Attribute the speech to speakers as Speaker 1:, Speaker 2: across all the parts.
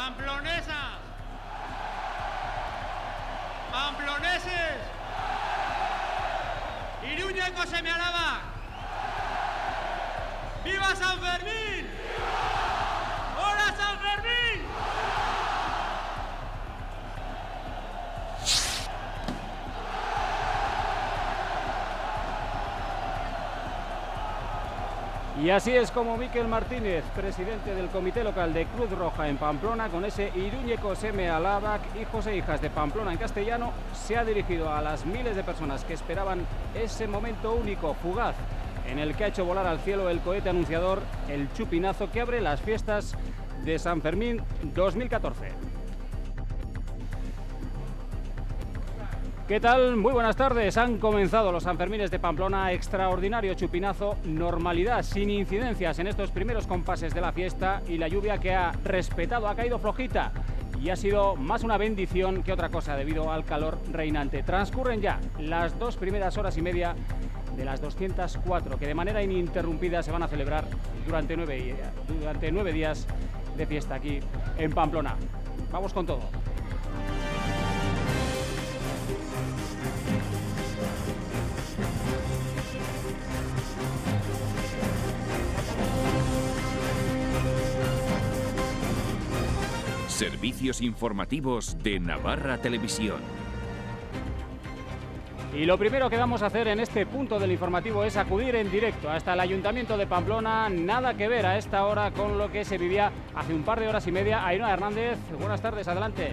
Speaker 1: Pamplonesas, pamploneses, iruñeko seme-alabak, ¡viva San Fermín! ¡Hola San Fermín!
Speaker 2: Y así es como Miquel Martínez, presidente del Comité Local de Cruz Roja en Pamplona, con ese iruñeko seme-alabak, hijos e hijas de Pamplona en castellano, se ha dirigido a las miles de personas que esperaban ese momento único, fugaz, en el que ha hecho volar al cielo el cohete anunciador, el chupinazo, que abre las fiestas de San Fermín 2014. ¿Qué tal? Muy buenas tardes. Han comenzado los Sanfermines de Pamplona. Extraordinario chupinazo, normalidad, sin incidencias en estos primeros compases de la fiesta, y la lluvia que ha respetado, ha caído flojita y ha sido más una bendición que otra cosa debido al calor reinante. Transcurren ya las 2 primeras horas y media de las 204 que de manera ininterrumpida se van a celebrar durante 9 días de fiesta aquí en Pamplona. Vamos con todo.
Speaker 3: Servicios informativos de Navarra Televisión.
Speaker 2: Y lo primero que vamos a hacer en este punto del informativo es acudir en directo hasta el Ayuntamiento de Pamplona. Nada que ver a esta hora con lo que se vivía hace un par de horas y media. Ainhoa Hernández, buenas tardes, adelante.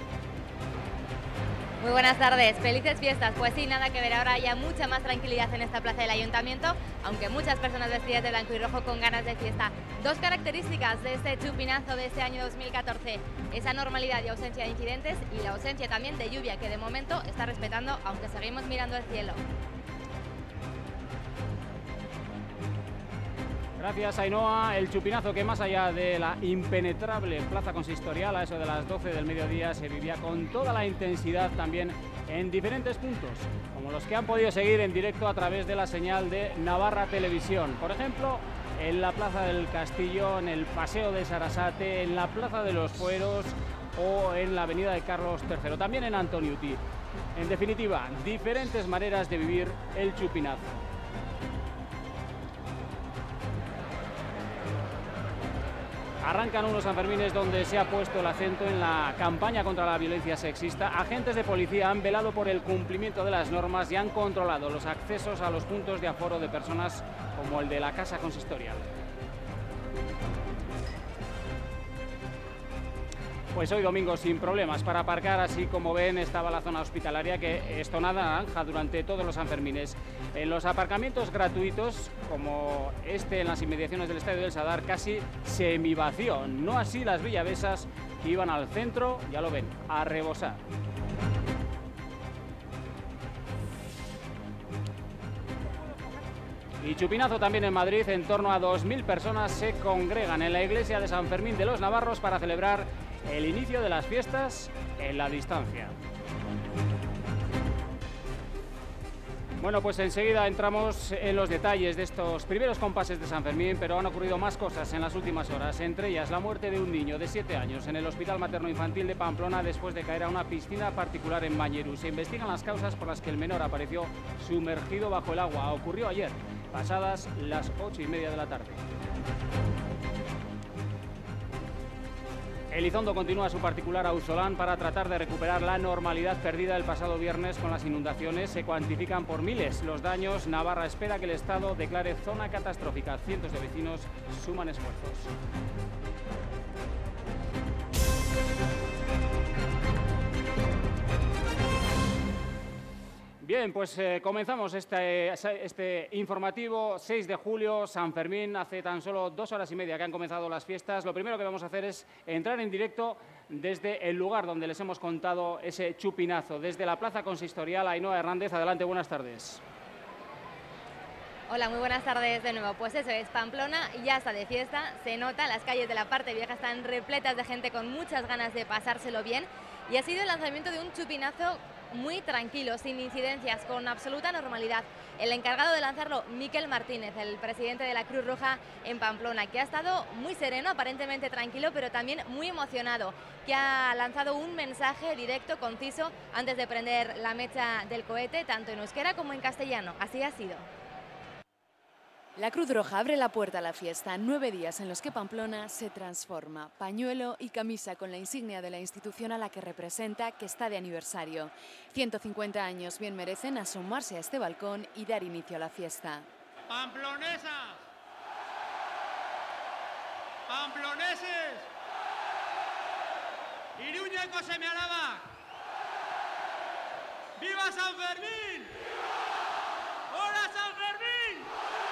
Speaker 4: Muy buenas tardes, felices fiestas. Pues sí, nada que ver, ahora hay mucha más tranquilidad en esta plaza del Ayuntamiento, aunque muchas personas vestidas de blanco y rojo con ganas de fiesta. 2 características de este chupinazo de este año 2014, esa normalidad y ausencia de incidentes, y la ausencia también de lluvia, que de momento está respetando, aunque seguimos mirando al cielo.
Speaker 2: Gracias, Ainhoa. El chupinazo que, más allá de la impenetrable plaza consistorial, a eso de las 12 del mediodía, se vivía con toda la intensidad también en diferentes puntos, como los que han podido seguir en directo a través de la señal de Navarra Televisión. Por ejemplo, en la Plaza del Castillo, en el Paseo de Sarasate, en la Plaza de los Fueros o en la Avenida de Carlos III, también en Antoniuti. En definitiva, diferentes maneras de vivir el chupinazo. Arrancan unos Sanfermines donde se ha puesto el acento en la campaña contra la violencia sexista. Agentes de policía han velado por el cumplimiento de las normas y han controlado los accesos a los puntos de aforo de personas como el de la Casa Consistorial. Pues hoy domingo sin problemas para aparcar, así como ven estaba la zona hospitalaria, que es zona naranja durante todos los Sanfermines. En los aparcamientos gratuitos, como este en las inmediaciones del Estadio del Sadar, casi semivacío. No así las villavesas, que iban al centro, ya lo ven, a rebosar. Y chupinazo también en Madrid. En torno a 2000 personas se congregan en la iglesia de San Fermín de los Navarros para celebrar el inicio de las fiestas en la distancia. Bueno, pues enseguida entramos en los detalles de estos primeros compases de San Fermín, pero han ocurrido más cosas en las últimas horas, entre ellas la muerte de un niño de 7 años en el Hospital Materno Infantil de Pamplona después de caer a una piscina particular en Mañerú. Se investigan las causas por las que el menor apareció sumergido bajo el agua. Ocurrió ayer, pasadas las 8:30 de la tarde. Elizondo continúa su particular ausolán para tratar de recuperar la normalidad perdida el pasado viernes con las inundaciones. Se cuantifican por miles los daños. Navarra espera que el Estado declare zona catastrófica. Cientos de vecinos suman esfuerzos. Bien, pues comenzamos este informativo 6 de julio, San Fermín. Hace tan solo 2 horas y media que han comenzado las fiestas. Lo primero que vamos a hacer es entrar en directo desde el lugar donde les hemos contado ese chupinazo, desde la Plaza Consistorial. Ainhoa Hernández, adelante, buenas tardes.
Speaker 4: Hola, muy buenas tardes de nuevo. Pues eso es, Pamplona ya está de fiesta, se nota, las calles de la parte vieja están repletas de gente con muchas ganas de pasárselo bien, y ha sido el lanzamiento de un chupinazo muy tranquilo, sin incidencias, con absoluta normalidad. El encargado de lanzarlo, Miquel Martínez, el presidente de la Cruz Roja en Pamplona, que ha estado muy sereno, aparentemente tranquilo, pero también muy emocionado, que ha lanzado un mensaje directo, conciso, antes de prender la mecha del cohete, tanto en euskera como en castellano. Así ha sido.
Speaker 5: La Cruz Roja abre la puerta a la fiesta, 9 días en los que Pamplona se transforma. Pañuelo y camisa con la insignia de la institución a la que representa, que está de aniversario. 150 años bien merecen asomarse a este balcón y dar inicio a la fiesta.
Speaker 1: Pamplonesas, pamploneses, Iruñeko seme-alabak, ¡viva San Fermín! ¡Hola San Fermín!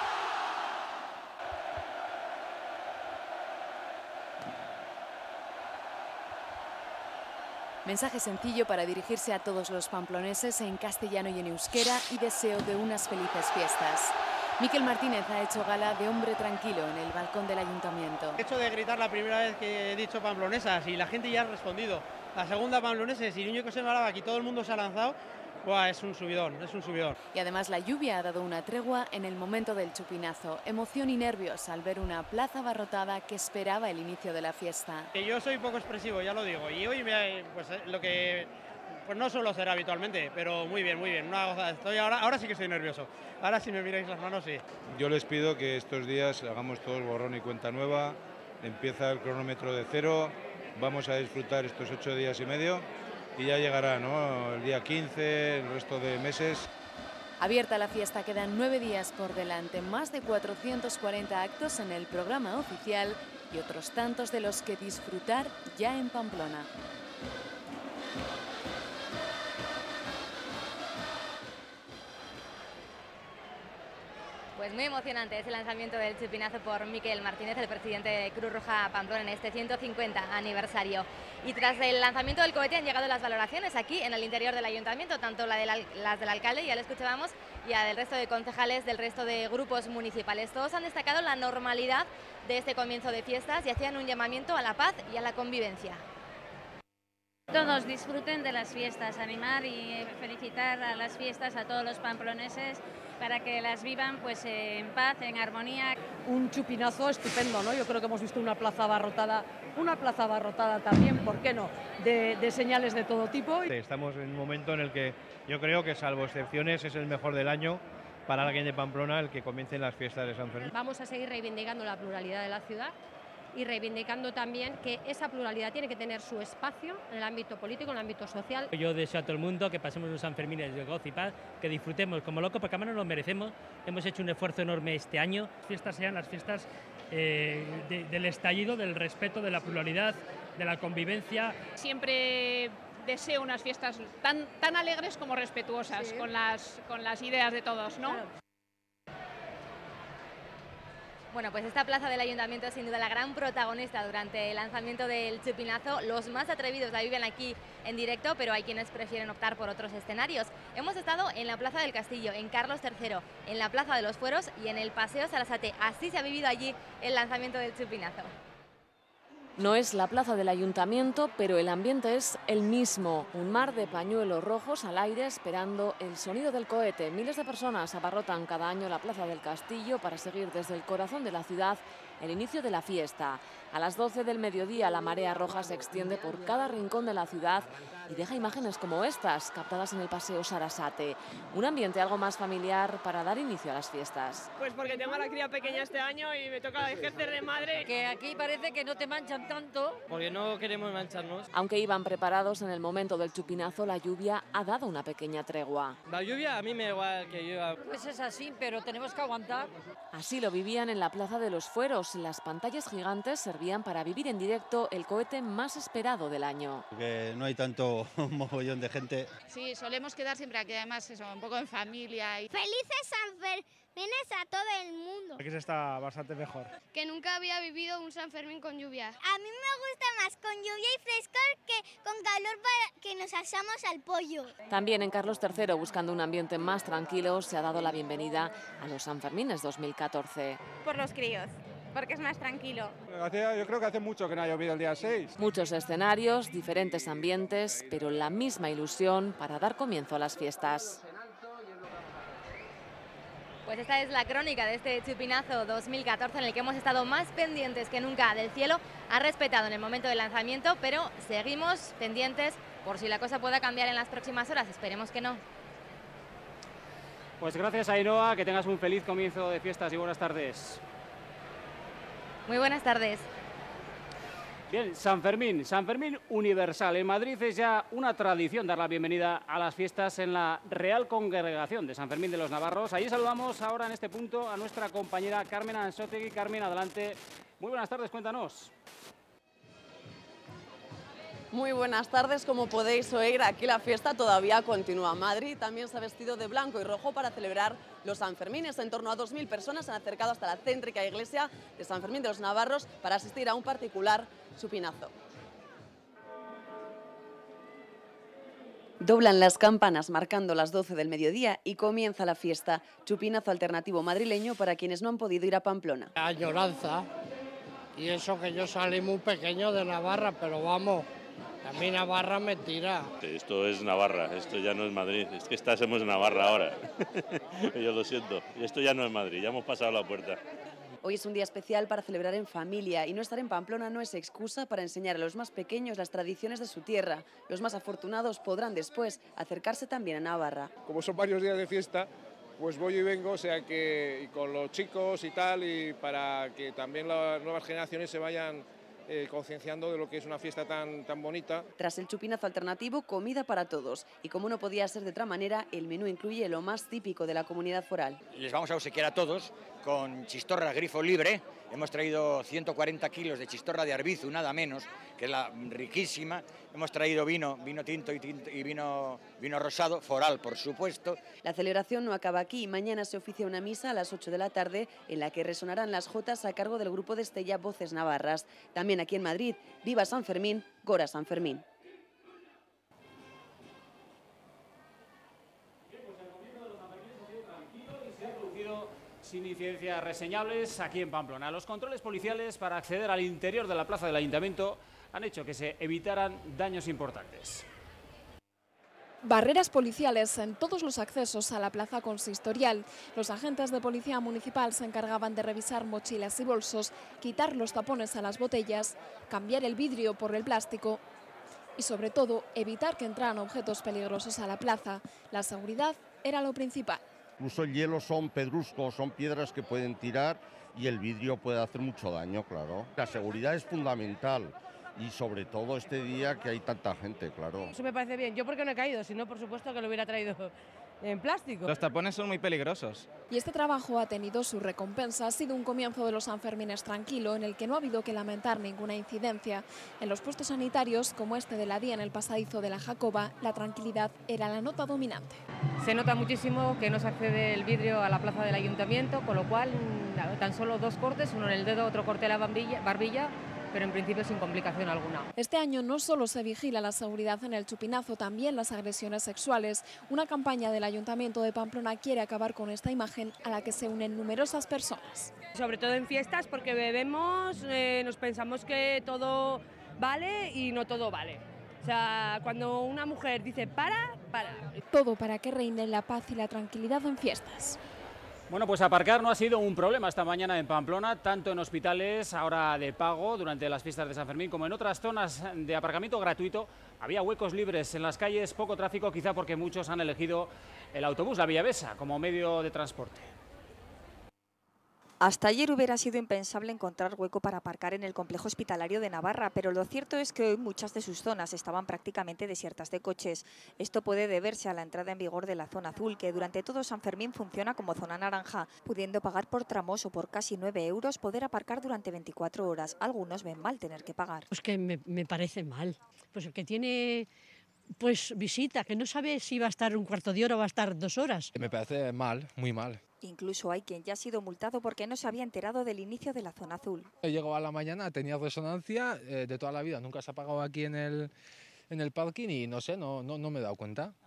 Speaker 5: Mensaje sencillo para dirigirse a todos los pamploneses en castellano y en euskera y deseo de unas felices fiestas. Miquel Martínez ha hecho gala de hombre tranquilo en el balcón del ayuntamiento.
Speaker 6: El hecho de gritar la primera vez que he dicho pamplonesas y la gente ya ha respondido. La segunda pamploneses y Iruñeko seme-alabak y todo el mundo se ha lanzado. Buah, es un subidón, es un subidón.
Speaker 5: Y además la lluvia ha dado una tregua en el momento del chupinazo. Emoción y nervios al ver una plaza abarrotada que esperaba el inicio de la fiesta.
Speaker 6: Yo soy poco expresivo, ya lo digo, y hoy pues lo que pues no suelo ser habitualmente, pero muy bien, una gozada. Estoy ahora sí que estoy nervioso. Ahora si me miráis las manos, sí.
Speaker 7: Yo les pido que estos días hagamos todos borrón y cuenta nueva. Empieza el cronómetro de cero. Vamos a disfrutar estos 8 días y medio. Y ya llegará, ¿no? El día 15, el resto de meses.
Speaker 5: Abierta la fiesta, quedan 9 días por delante, más de 440 actos en el programa oficial y otros tantos de los que disfrutar ya en Pamplona.
Speaker 4: Pues muy emocionante ese lanzamiento del chupinazo por Miquel Martínez, el presidente de Cruz Roja Pamplona, en este 150 aniversario. Y tras el lanzamiento del cohete han llegado las valoraciones aquí en el interior del ayuntamiento, tanto las del alcalde, ya lo escuchábamos, y la del resto de concejales del resto de grupos municipales. Todos han destacado la normalidad de este comienzo de fiestas y hacían un llamamiento a la paz y a la convivencia.
Speaker 8: Todos disfruten de las fiestas, animar y felicitar a las fiestas a todos los pamploneses para que las vivan pues en paz, en armonía.
Speaker 9: Un chupinazo estupendo, ¿no? Yo creo que hemos visto una plaza abarrotada también, ¿por qué no?, de señales de todo tipo.
Speaker 6: Estamos en un momento en el que yo creo que, salvo excepciones, es el mejor del año para alguien de Pamplona el que comiencen las fiestas de San Fermín.
Speaker 10: Vamos a seguir reivindicando la pluralidad de la ciudad y reivindicando también que esa pluralidad tiene que tener su espacio en el ámbito político, en el ámbito social.
Speaker 11: Yo deseo a todo el mundo que pasemos unos Sanfermines de gozo y paz, que disfrutemos como locos, porque además nos lo merecemos. Hemos hecho un esfuerzo enorme este año.
Speaker 12: Las fiestas sean las fiestas del estallido, del respeto, de la pluralidad, de la convivencia.
Speaker 13: Siempre deseo unas fiestas tan alegres como respetuosas, sí, con las ideas de todos, ¿no?
Speaker 4: Claro. Bueno, pues esta plaza del ayuntamiento es sin duda la gran protagonista durante el lanzamiento del chupinazo. Los más atrevidos la viven aquí en directo, pero hay quienes prefieren optar por otros escenarios. Hemos estado en la Plaza del Castillo, en Carlos III, en la Plaza de los Fueros y en el Paseo Sarasate. Así se ha vivido allí el lanzamiento del chupinazo.
Speaker 5: No es la plaza del ayuntamiento, pero el ambiente es el mismo. Un mar de pañuelos rojos al aire esperando el sonido del cohete. Miles de personas abarrotan cada año la Plaza del Castillo para seguir desde el corazón de la ciudad el inicio de la fiesta. A las 12 del mediodía la marea roja se extiende por cada rincón de la ciudad y deja imágenes como estas, captadas en el Paseo Sarasate. Un ambiente algo más familiar para dar inicio a las fiestas.
Speaker 14: Pues porque tengo a la cría pequeña este año y me toca ejercer de madre.
Speaker 15: Que aquí parece que no te manchan tanto.
Speaker 16: Porque no queremos mancharnos.
Speaker 5: Aunque iban preparados en el momento del chupinazo, la lluvia ha dado una pequeña tregua.
Speaker 16: La lluvia a mí me da igual que llueva.
Speaker 15: Pues es así, pero tenemos que aguantar.
Speaker 5: Así lo vivían en la Plaza de los Fueros. Las pantallas gigantes servían para vivir en directo el cohete más esperado del año.
Speaker 17: Que no hay tanto mogollón de gente.
Speaker 18: Sí, solemos quedar siempre aquí, además eso, un poco en familia.
Speaker 19: ¡Felices Sanfermines a todo el mundo!
Speaker 6: Aquí se está bastante mejor.
Speaker 19: Que nunca había vivido un San Fermín con lluvia. A mí me gusta más con lluvia y frescor que con calor para que nos asamos al pollo.
Speaker 5: También en Carlos III, buscando un ambiente más tranquilo, se ha dado la bienvenida a los Sanfermines 2014.
Speaker 20: Por los críos. porque es más tranquilo.
Speaker 21: Yo creo que hace mucho que no ha llovido el día 6.
Speaker 5: Muchos escenarios, diferentes ambientes, pero la misma ilusión para dar comienzo a las fiestas.
Speaker 4: Pues esta es la crónica de este chupinazo 2014 en el que hemos estado más pendientes que nunca del cielo. Ha respetado en el momento del lanzamiento, pero seguimos pendientes por si la cosa pueda cambiar en las próximas horas. Esperemos que no.
Speaker 2: Pues gracias, Ainhoa, que tengas un feliz comienzo de fiestas y buenas tardes.
Speaker 4: Muy buenas tardes.
Speaker 2: Bien, San Fermín universal. En Madrid es ya una tradición dar la bienvenida a las fiestas en la Real Congregación de San Fermín de los Navarros. Allí saludamos ahora en este punto a nuestra compañera Carmen Ansótegui. Carmen, adelante. Muy buenas tardes, cuéntanos.
Speaker 22: Muy buenas tardes, como podéis oír, aquí la fiesta todavía continúa. Madrid también se ha vestido de blanco y rojo para celebrar los Sanfermines. En torno a 2000 personas se han acercado hasta la céntrica iglesia de San Fermín de los Navarros para asistir a un particular chupinazo. Doblan las campanas marcando las 12 del mediodía y comienza la fiesta. Chupinazo alternativo madrileño para quienes no han podido ir a Pamplona.
Speaker 23: Añoranza, y eso que yo salí muy pequeño de Navarra, pero vamos, a mí Navarra me tira.
Speaker 24: Esto es Navarra, esto ya no es Madrid, es que estamos en Navarra ahora. Yo lo siento, esto ya no es Madrid, ya hemos pasado la puerta.
Speaker 22: Hoy es un día especial para celebrar en familia y no estar en Pamplona no es excusa para enseñar a los más pequeños las tradiciones de su tierra. Los más afortunados podrán después acercarse también a Navarra.
Speaker 25: Como son varios días de fiesta, pues voy y vengo, o sea que y con los chicos y tal, y para que también las nuevas generaciones se vayan concienciando de lo que es una fiesta tan bonita.
Speaker 22: Tras el chupinazo alternativo, comida para todos. Y como no podía ser de otra manera, el menú incluye lo más típico de la comunidad foral.
Speaker 26: Les vamos a obsequiar a todos con chistorra grifo libre. Hemos traído 140 kilos de chistorra de Arbizu, nada menos, que es la riquísima. Hemos traído vino tinto y vino rosado, foral, por supuesto.
Speaker 22: La celebración no acaba aquí. Mañana se oficia una misa a las 8 de la tarde en la que resonarán las jotas a cargo del grupo de Estella Voces Navarras. También aquí en Madrid, Viva San Fermín, Gora San Fermín.
Speaker 2: Sin incidencias reseñables aquí en Pamplona. Los controles policiales para acceder al interior de la plaza del Ayuntamiento han hecho que se evitaran daños importantes.
Speaker 27: Barreras policiales en todos los accesos a la plaza consistorial. Los agentes de policía municipal se encargaban de revisar mochilas y bolsos, quitar los tapones a las botellas, cambiar el vidrio por el plástico y, sobre todo, evitar que entraran objetos peligrosos a la plaza. La seguridad era lo principal.
Speaker 28: Incluso el hielo son pedruscos, son piedras que pueden tirar y el vidrio puede hacer mucho daño, claro. La seguridad es fundamental y sobre todo este día que hay tanta gente, claro.
Speaker 9: Eso me parece bien. Yo porque no he caído, si no, por supuesto que lo hubiera traído en plástico.
Speaker 29: Los tapones son muy peligrosos.
Speaker 27: Y este trabajo ha tenido su recompensa. Ha sido un comienzo de los Sanfermines tranquilo, en el que no ha habido que lamentar ninguna incidencia. En los puestos sanitarios, como este de la Día en el pasadizo de la Jacoba, la tranquilidad era la nota dominante.
Speaker 30: Se nota muchísimo que no se accede el vidrio a la plaza del Ayuntamiento, con lo cual tan solo 2 cortes, uno en el dedo, otro corte en la barbilla, pero en principio sin complicación alguna.
Speaker 27: Este año no solo se vigila la seguridad en el chupinazo, también las agresiones sexuales. Una campaña del Ayuntamiento de Pamplona quiere acabar con esta imagen a la que se unen numerosas personas.
Speaker 9: Sobre todo en fiestas, porque bebemos, nos pensamos que todo vale y no todo vale. O sea, cuando una mujer dice para.
Speaker 27: Todo para que reine la paz y la tranquilidad en fiestas.
Speaker 2: Bueno, pues aparcar no ha sido un problema esta mañana en Pamplona, tanto en hospitales, ahora de pago, durante las fiestas de San Fermín, como en otras zonas de aparcamiento gratuito. Había huecos libres en las calles, poco tráfico, quizá porque muchos han elegido el autobús, la Villavesa, como medio de transporte.
Speaker 31: Hasta ayer hubiera sido impensable encontrar hueco para aparcar en el complejo hospitalario de Navarra, pero lo cierto es que hoy muchas de sus zonas estaban prácticamente desiertas de coches. Esto puede deberse a la entrada en vigor de la zona azul, que durante todo San Fermín funciona como zona naranja, pudiendo pagar por tramos o por casi 9 euros poder aparcar durante 24 horas. Algunos ven mal tener que pagar.
Speaker 32: Pues que me parece mal. Pues el que tiene visita, que no sabe si va a estar un cuarto de hora o va a estar 2 horas.
Speaker 33: Me parece mal, muy mal.
Speaker 31: Incluso hay quien ya ha sido multado porque no se había enterado del inicio de la zona azul.
Speaker 33: He llegado a la mañana, tenía resonancia de toda la vida, nunca se ha pagado aquí en el parking y no sé, no me he dado cuenta.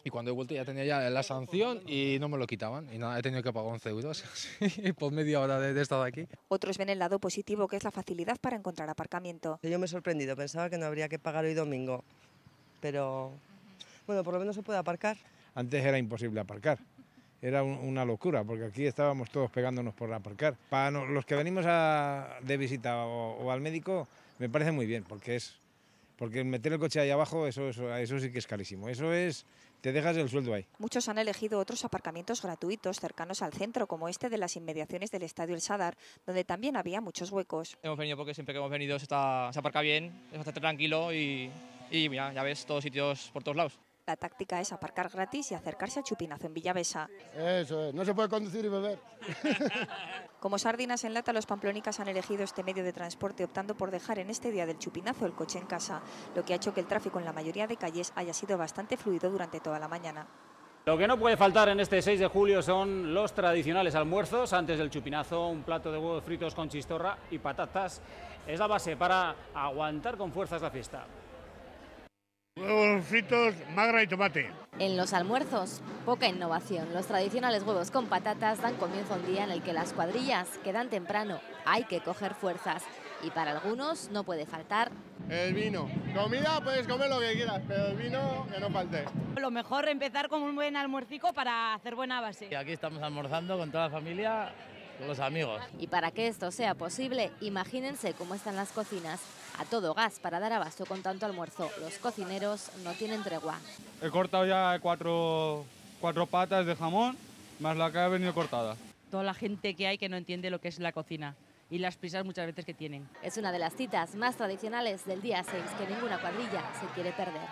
Speaker 33: Y cuando he vuelto ya tenía ya la sanción y no me lo quitaban. Y nada, he tenido que pagar 11 euros por media hora de estar aquí.
Speaker 31: Otros ven el lado positivo, que es la facilidad para encontrar aparcamiento.
Speaker 1: Yo me he sorprendido, pensaba que no habría que pagar hoy domingo, pero bueno, por lo menos se puede aparcar.
Speaker 3: Antes era imposible aparcar, era una locura, porque aquí estábamos todos pegándonos por aparcar. Para los que venimos de visita o al médico, me parece muy bien, porque meter el coche ahí abajo, eso sí que es carísimo. Te dejas el sueldo ahí.
Speaker 31: Muchos han elegido otros aparcamientos gratuitos cercanos al centro, como este de las inmediaciones del Estadio El Sadar, donde también había muchos huecos.
Speaker 7: Hemos venido porque siempre que hemos venido se aparca bien, es bastante tranquilo y mira, ya ves, todos sitios por todos lados.
Speaker 31: La táctica es aparcar gratis y acercarse a Chupinazo en Villavesa.
Speaker 8: Eso es, no se puede conducir y beber.
Speaker 31: Como sardinas en lata, los pamplónicas han elegido este medio de transporte, optando por dejar en este día del Chupinazo el coche en casa, lo que ha hecho que el tráfico en la mayoría de calles haya sido bastante fluido durante toda la mañana.
Speaker 2: Lo que no puede faltar en este 6 de julio son los tradicionales almuerzos. Antes del Chupinazo, un plato de huevos fritos con chistorra y patatas es la base para aguantar con fuerzas la fiesta.
Speaker 10: Huevos fritos, magra y tomate.
Speaker 4: En los almuerzos, poca innovación. Los tradicionales huevos con patatas dan comienzo a un día en el que las cuadrillas quedan temprano. Hay que coger fuerzas. Y para algunos no puede faltar
Speaker 8: el vino. Comida, puedes comer lo que quieras, pero el vino que no falte.
Speaker 11: Lo mejor empezar con un buen almuercico para hacer buena base.
Speaker 12: Y aquí estamos almorzando con toda la familia, con los amigos.
Speaker 4: Y para que esto sea posible, imagínense cómo están las cocinas. A todo gas para dar abasto con tanto almuerzo. Los cocineros no tienen tregua.
Speaker 13: He cortado ya cuatro patas de jamón, más la que ha venido cortada.
Speaker 11: Toda la gente que hay que no entiende lo que es la cocina y las prisas muchas veces que tienen.
Speaker 4: Es una de las citas más tradicionales del día 6 que ninguna cuadrilla se quiere perder.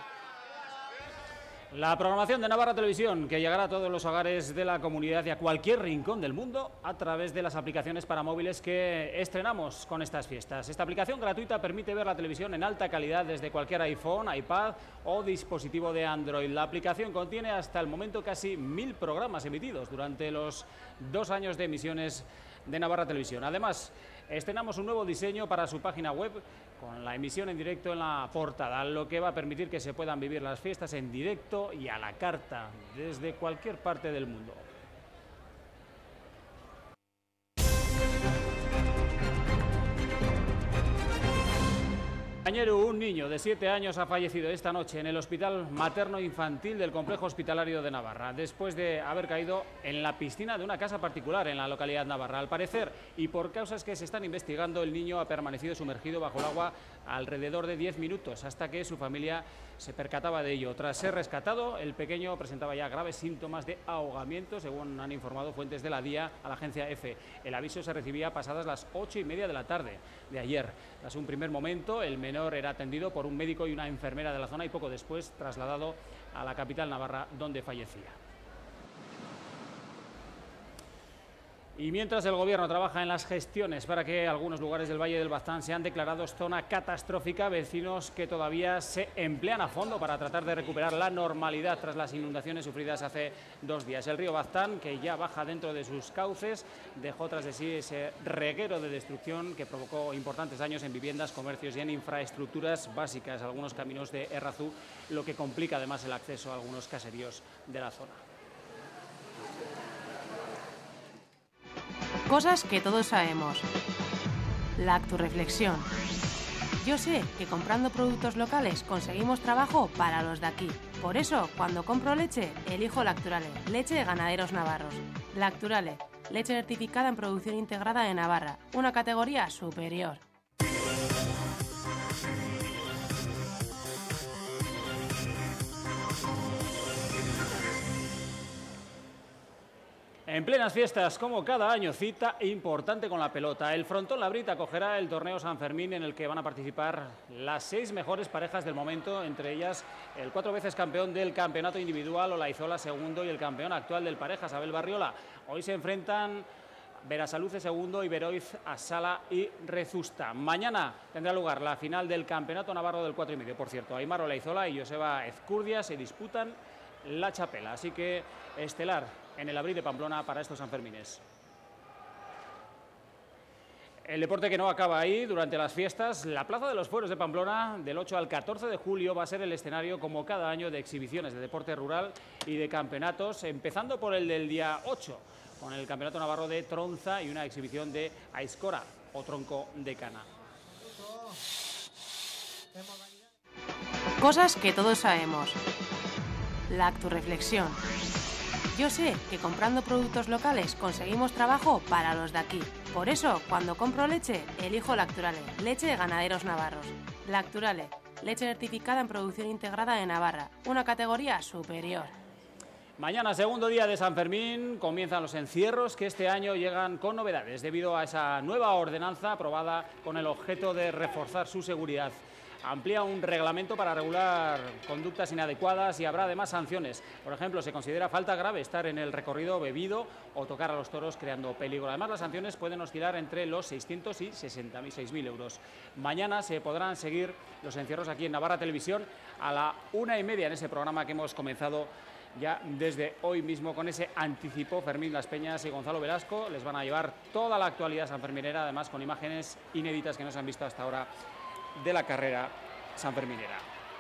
Speaker 2: La programación de Navarra Televisión, que llegará a todos los hogares de la comunidad y a cualquier rincón del mundo a través de las aplicaciones para móviles que estrenamos con estas fiestas. Esta aplicación gratuita permite ver la televisión en alta calidad desde cualquier iPhone, iPad o dispositivo de Android. La aplicación contiene hasta el momento casi 1000 programas emitidos durante los 2 años de emisiones de Navarra Televisión. Además, estrenamos un nuevo diseño para su página web con la emisión en directo en la portada, lo que va a permitir que se puedan vivir las fiestas en directo y a la carta desde cualquier parte del mundo. Un niño de 7 años ha fallecido esta noche en el Hospital Materno Infantil del Complejo Hospitalario de Navarra, después de haber caído en la piscina de una casa particular en la localidad navarra. Al parecer, y por causas que se están investigando, el niño ha permanecido sumergido bajo el agua alrededor de 10 minutos, hasta que su familia se percataba de ello. Tras ser rescatado, el pequeño presentaba ya graves síntomas de ahogamiento, según han informado fuentes de la DIA a la agencia EFE. El aviso se recibía pasadas las 8:30 de la tarde de ayer. Tras un primer momento, el menor era atendido por un médico y una enfermera de la zona y poco después trasladado a la capital navarra, donde fallecía. Y mientras el Gobierno trabaja en las gestiones para que algunos lugares del Valle del Baztán sean declarados zona catastrófica, vecinos que todavía se emplean a fondo para tratar de recuperar la normalidad tras las inundaciones sufridas hace 2 días. El río Baztán, que ya baja dentro de sus cauces, dejó tras de sí ese reguero de destrucción que provocó importantes daños en viviendas, comercios y en infraestructuras básicas, algunos caminos de Errazú, lo que complica además el acceso a algunos caseríos de la zona.
Speaker 14: Cosas que todos sabemos. La acturreflexión. Yo sé que comprando productos locales conseguimos trabajo para los de aquí. Por eso, cuando compro leche, elijo Lacturale, leche de ganaderos navarros. Lacturale, leche certificada en producción integrada de Navarra, una categoría superior.
Speaker 2: En plenas fiestas, como cada año, cita importante con la pelota. El Frontón Labrit acogerá el torneo San Fermín, en el que van a participar las 6 mejores parejas del momento, entre ellas el 4 veces campeón del campeonato individual, Olaizola segundo, y el campeón actual del parejas, Abel Barriola. Hoy se enfrentan Berasaluce segundo y Beroiz, Asala y Rezusta. Mañana tendrá lugar la final del campeonato navarro del 4,5. Por cierto, Aimar Olaizola y Joseba Ezcurdia se disputan la chapela, así que estelar en el Labrit de Pamplona para estos Sanfermines. El deporte que no acaba ahí durante las fiestas. La Plaza de los Fueros de Pamplona, del 8 al 14 de julio, va a ser el escenario, como cada año, de exhibiciones de deporte rural y de campeonatos, empezando por el del día 8, con el Campeonato Navarro de Tronza y una exhibición de Aizkora, o tronco de cana.
Speaker 14: Cosas que todos sabemos. La acturreflexión. Yo sé que comprando productos locales conseguimos trabajo para los de aquí. Por eso, cuando compro leche, elijo Lacturale, leche de ganaderos navarros. Lacturale, leche certificada en producción integrada de Navarra, una categoría superior.
Speaker 2: Mañana, segundo día de San Fermín, comienzan los encierros que este año llegan con novedades debido a esa nueva ordenanza aprobada con el objeto de reforzar su seguridad. Amplía un reglamento para regular conductas inadecuadas y habrá además sanciones. Por ejemplo, se considera falta grave estar en el recorrido bebido o tocar a los toros creando peligro. Además, las sanciones pueden oscilar entre los 600 y 6.000 euros. Mañana se podrán seguir los encierros aquí en Navarra Televisión a la 1:30 en ese programa que hemos comenzado ya desde hoy mismo con ese anticipo. Fermín Las Peñas y Gonzalo Velasco les van a llevar toda la actualidad sanferminera, además con imágenes inéditas que no se han visto hasta ahora de la carrera sanferminera.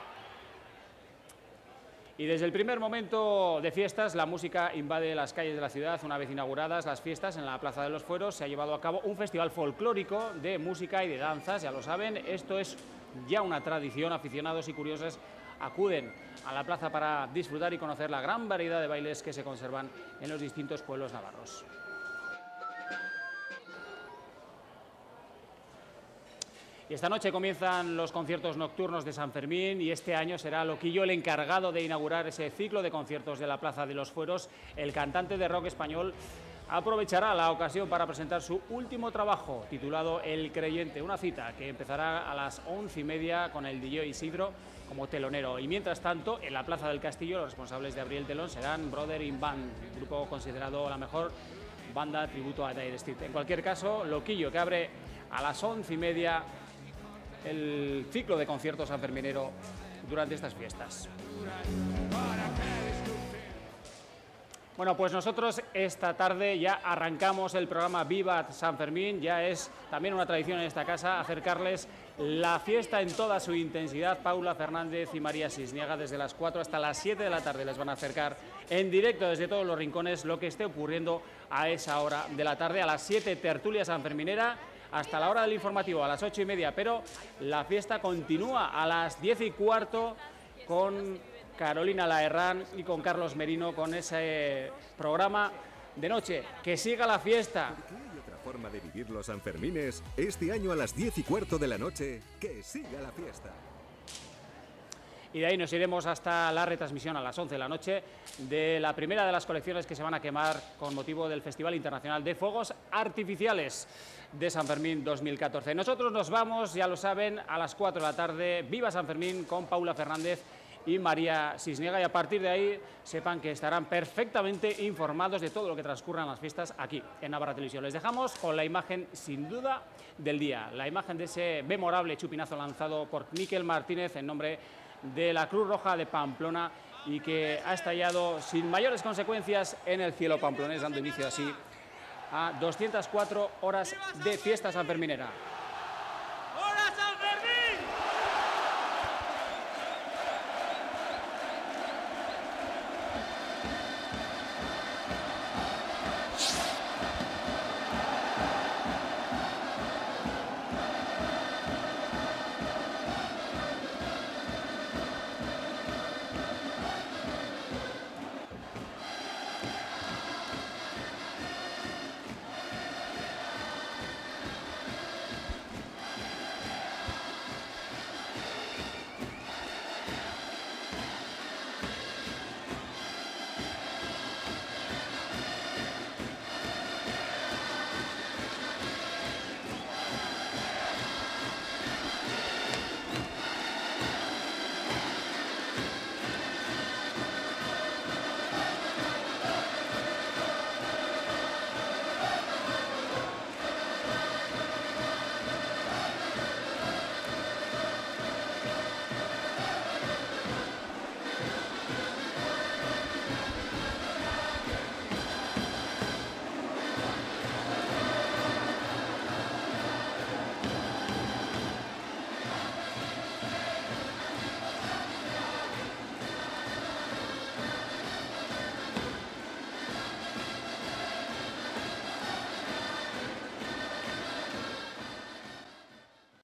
Speaker 2: Y desde el primer momento de fiestas, la música invade las calles de la ciudad. Una vez inauguradas las fiestas en la Plaza de los Fueros, se ha llevado a cabo un festival folclórico de música y de danzas. Ya lo saben, esto es ya una tradición. Aficionados y curiosos acuden a la plaza para disfrutar y conocer la gran variedad de bailes que se conservan en los distintos pueblos navarros. Y esta noche comienzan los conciertos nocturnos de San Fermín y este año será Loquillo el encargado de inaugurar ese ciclo de conciertos de la Plaza de los Fueros. El cantante de rock español aprovechará la ocasión para presentar su último trabajo, titulado El Creyente, una cita que empezará a las 11:30 con el DJ Isidro como telonero. Y mientras tanto, en la Plaza del Castillo, los responsables de abrir el telón serán Brother in Band, grupo considerado la mejor banda tributo a Dire Straits. En cualquier caso, Loquillo, que abre a las 11:30 el ciclo de conciertos sanferminero durante estas fiestas. Bueno, pues nosotros esta tarde ya arrancamos el programa Viva San Fermín. Ya es también una tradición en esta casa acercarles la fiesta en toda su intensidad. Paula Fernández y María Sisniega desde las 4 hasta las 7 de la tarde les van a acercar en directo desde todos los rincones lo que esté ocurriendo a esa hora de la tarde. A las 7, tertulia sanferminera, hasta la hora del informativo a las 8:30, pero la fiesta continúa a las 10:15 con Carolina Laherrán y con Carlos Merino con ese programa de noche. ¡Que siga la fiesta!
Speaker 5: Hay otra forma de vivir los Sanfermines. Este año a las 10:15 de la noche, ¡que siga la fiesta!
Speaker 2: Y de ahí nos iremos hasta la retransmisión a las 11 de la noche de la primera de las colecciones que se van a quemar con motivo del Festival Internacional de Fuegos Artificiales de San Fermín 2014. Nosotros nos vamos, ya lo saben, a las 4 de la tarde. Viva San Fermín con Paula Fernández y María Sisniega, y a partir de ahí sepan que estarán perfectamente informados de todo lo que transcurran las fiestas aquí en Navarra Televisión. Les dejamos con la imagen sin duda del día, la imagen de ese memorable chupinazo lanzado por Miquel Martínez en nombre de la Cruz Roja de Pamplona y que ha estallado sin mayores consecuencias en el cielo pamplonés, dando inicio así a 204 horas de fiesta sanferminera.